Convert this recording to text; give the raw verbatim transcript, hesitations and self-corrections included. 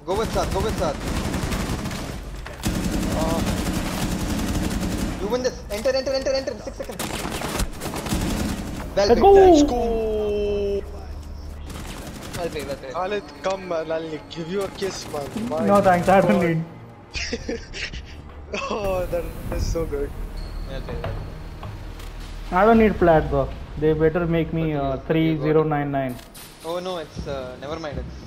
Go with Saad, go with Saad. Uh, you win this. Enter, enter, enter, enter. Six seconds. Well Let's played. go. Let's go. Well played, well played. Khalid, come man, I'll give you a kiss, man. My No thanks, I don't God. need. Oh, that is so good. Well played, well played. I don't need plat, bro. They better make me uh, But you- three you got zero it. nine nine. Oh no, it's uh, never mind. It's